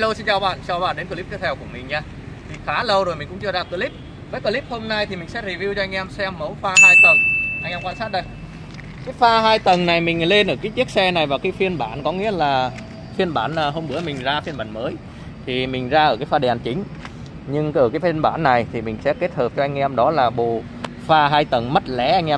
Hello, xin chào bạn đến clip tiếp theo của mình nha. Thì khá lâu rồi mình cũng chưa ra clip. Với clip hôm nay thì mình sẽ review cho anh em xem mẫu pha 2 tầng. Anh em quan sát đây. Cái pha 2 tầng này mình lên ở cái chiếc xe này vào cái phiên bản, có nghĩa là phiên bản hôm bữa mình ra phiên bản mới thì mình ra ở cái pha đèn chính. Nhưng ở cái phiên bản này thì mình sẽ kết hợp cho anh em đó là bộ pha 2 tầng mắt lé anh em.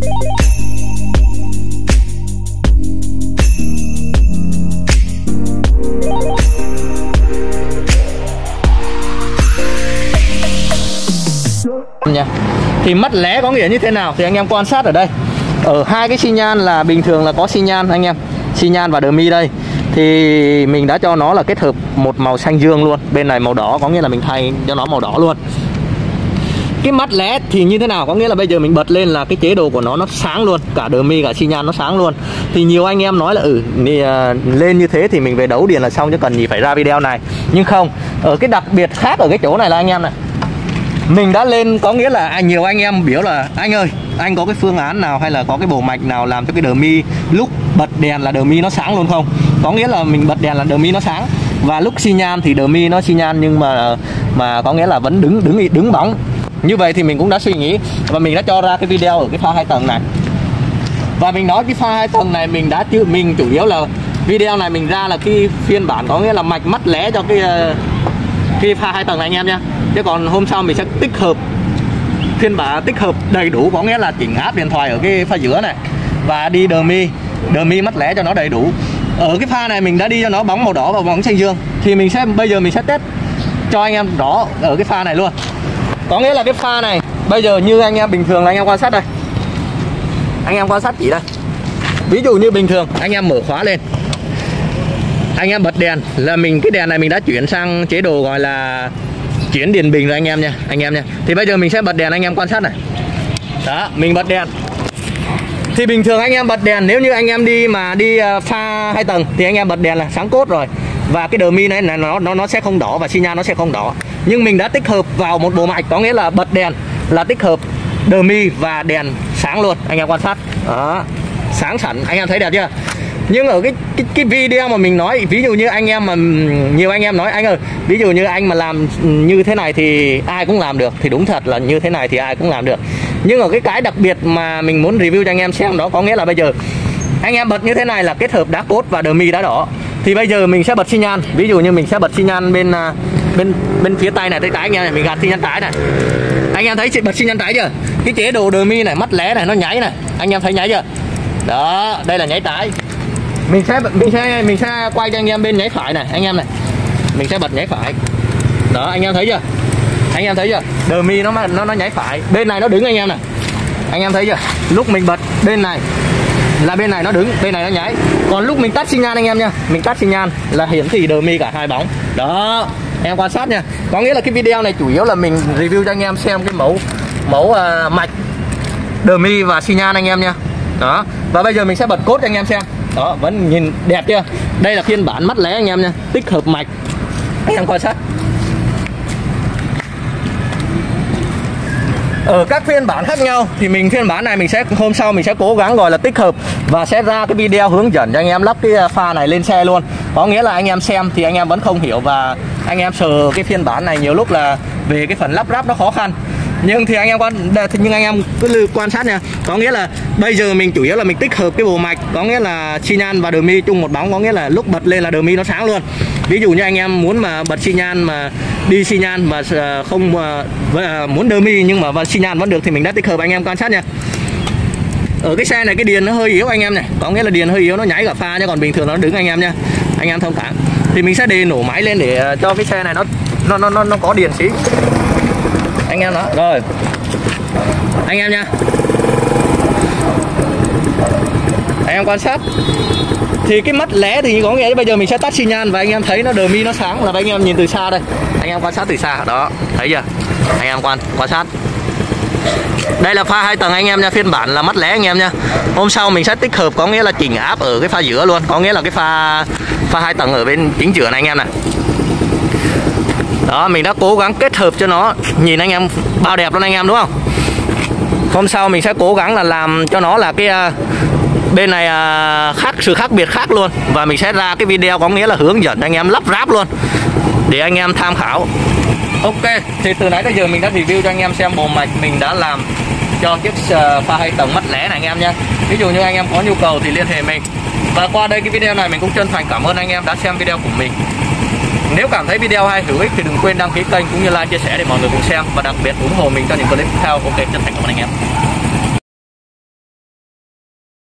Nha. Thì mắt lé có nghĩa như thế nào thì anh em quan sát ở đây. Ở hai cái xi nhan là bình thường là có xi nhan anh em, xi nhan và đờ mi đây. Thì mình đã cho nó là kết hợp một màu xanh dương luôn. Bên này màu đỏ, có nghĩa là mình thay cho nó màu đỏ luôn. Cái mắt lé thì như thế nào, có nghĩa là bây giờ mình bật lên là cái chế độ của nó sáng luôn, cả đờ mi cả xi nhan nó sáng luôn. Thì nhiều anh em nói là lên như thế thì mình về đấu điện là xong chứ cần gì phải ra video này. Nhưng không, ở cái đặc biệt khác ở cái chỗ này là anh em này, mình đã lên, có nghĩa là nhiều anh em biểu là anh ơi, anh có cái phương án nào hay là có cái bộ mạch nào làm cho cái đờ mi lúc bật đèn là đờ mi nó sáng luôn không? Có nghĩa là mình bật đèn là đờ mi nó sáng, và lúc xi nhan thì đờ mi nó xi nhan nhưng mà có nghĩa là vẫn đứng bóng. Như vậy thì mình cũng đã suy nghĩ và mình đã cho ra cái video ở cái pha 2 tầng này. Và mình nói cái pha 2 tầng này mình chủ yếu là video này mình ra là cái phiên bản, có nghĩa là mạch mắt lé cho cái pha 2 tầng này anh em nha. Chứ còn hôm sau mình sẽ tích hợp phiên bản tích hợp đầy đủ, có nghĩa là chỉnh áp điện thoại ở cái pha giữa này và đi đờ mi mắt lé cho nó đầy đủ. Ở cái pha này mình đã đi cho nó bóng màu đỏ và bóng xanh dương. Thì bây giờ mình sẽ test cho anh em rõ ở cái pha này luôn. Có nghĩa là cái pha này bây giờ như anh em bình thường là anh em quan sát đây. Anh em quan sát chỉ đây. Ví dụ như bình thường anh em mở khóa lên, anh em bật đèn là cái đèn này mình đã chuyển sang chế độ gọi là chuyển điền bình rồi anh em nha. Thì bây giờ mình sẽ bật đèn, anh em quan sát này. Đó, mình bật đèn. Thì bình thường anh em bật đèn, nếu như anh em đi pha 2 tầng thì anh em bật đèn là sáng cốt rồi. Và cái đờ mi này nó sẽ không đỏ và xi nhan nó sẽ không đỏ. Nhưng mình đã tích hợp vào một bộ mạch, có nghĩa là bật đèn là tích hợp đờ mi và đèn sáng luôn. Anh em quan sát. Đó, sáng sẵn, anh em thấy đẹp chưa? Nhưng ở cái video mà mình nói, ví dụ như anh em mà nhiều anh em nói anh ơi, ví dụ như anh mà làm như thế này thì ai cũng làm được, thì đúng thật là như thế này thì ai cũng làm được. Nhưng ở cái đặc biệt mà mình muốn review cho anh em xem đó, có nghĩa là bây giờ anh em bật như thế này là kết hợp đá cốt và đờ mi đá đỏ. Thì bây giờ mình sẽ bật xi nhan, ví dụ như mình sẽ bật xi nhan bên phía tay này, tay trái anh em này, mình gạt xi nhan trái này. Anh em thấy bật xi nhan trái chưa? Cái chế độ đờ mi này, mắt lé này nó nháy này, anh em thấy nháy chưa? Đó, đây là nháy trái. Mình sẽ quay cho anh em bên nháy phải này, anh em này. Mình sẽ bật nháy phải. Đó, anh em thấy chưa? Anh em thấy chưa? Đờ mi nó nháy phải, bên này nó đứng anh em này. Anh em thấy chưa? Lúc mình bật bên này là bên này nó đứng, bên này nó nháy. Còn lúc mình tắt xi nhan anh em nha, mình tắt xi nhan là hiển thị đờ mi cả hai bóng. Đó, em quan sát nha. Có nghĩa là cái video này chủ yếu là mình review cho anh em xem cái mẫu mạch đờ mi và xi nhan anh em nha. Đó, và bây giờ mình sẽ bật cốt cho anh em xem. Đó, vẫn nhìn đẹp chưa? Đây là phiên bản mắt lé anh em nha, tích hợp mạch. Anh em quan sát. Ở các phiên bản khác nhau thì phiên bản này hôm sau mình sẽ cố gắng gọi là tích hợp và sẽ ra cái video hướng dẫn cho anh em lắp cái pha này lên xe luôn. Có nghĩa là anh em xem thì anh em vẫn không hiểu và anh em sờ cái phiên bản này nhiều lúc là về cái phần lắp ráp nó khó khăn. Nhưng anh em cứ quan sát nha. Có nghĩa là bây giờ mình chủ yếu là mình tích hợp cái bộ mạch, có nghĩa là xi nhan và đờ mi chung một bóng, có nghĩa là lúc bật lên là đờ mi nó sáng luôn. Ví dụ như anh em muốn mà bật xi nhan mà đi xi nhan mà không muốn đờ mi nhưng mà xi nhan vẫn được thì mình đã tích hợp, anh em quan sát nha. Ở cái xe này cái điền nó hơi yếu anh em này, có nghĩa là điền hơi yếu, nó nháy cả pha chứ còn bình thường nó đứng anh em nha. Anh em thông cảm. Thì mình sẽ nổ máy lên để cho cái xe này nó có điền xí. Anh em đó, rồi anh em nha, anh em quan sát. Thì cái mắt lé thì có nghĩa bây giờ mình sẽ tắt xi nhan và anh em thấy nó đờ mi nó sáng là anh em nhìn từ xa đây, anh em quan sát từ xa đó, thấy chưa? Anh em quan sát. Đây là pha 2 tầng anh em nha, phiên bản là mắt lé anh em nha. Hôm sau mình sẽ tích hợp, có nghĩa là chỉnh áp ở cái pha giữa luôn, có nghĩa là cái pha 2 tầng ở bên chính giữa này anh em này. Đó, mình đã cố gắng kết hợp cho nó nhìn anh em bao đẹp luôn anh em, đúng không? Hôm sau mình sẽ cố gắng là làm cho nó là cái Bên này sự khác biệt khác luôn. Và mình sẽ ra cái video có nghĩa là hướng dẫn anh em lắp ráp luôn để anh em tham khảo. Ok, thì từ nãy tới giờ mình đã review cho anh em xem bộ mạch mình đã làm cho chiếc pha 2 tầng mắt lẻ này anh em nha. Ví dụ như anh em có nhu cầu thì liên hệ mình. Và qua đây cái video này mình cũng chân thành cảm ơn anh em đã xem video của mình. Nếu cảm thấy video hay hữu ích thì đừng quên đăng ký kênh cũng như like chia sẻ để mọi người cùng xem, và đặc biệt ủng hộ mình cho những clip tiếp theo. Ok, chân thành cảm ơn anh em.